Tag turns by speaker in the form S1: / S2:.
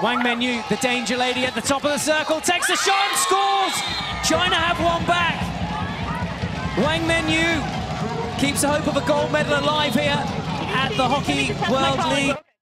S1: Wang Mengyu, the danger lady at the top of the circle, takes a shot and scores! China have one back. Wang Mengyu keeps the hope of a gold medal alive here at the Hockey World League.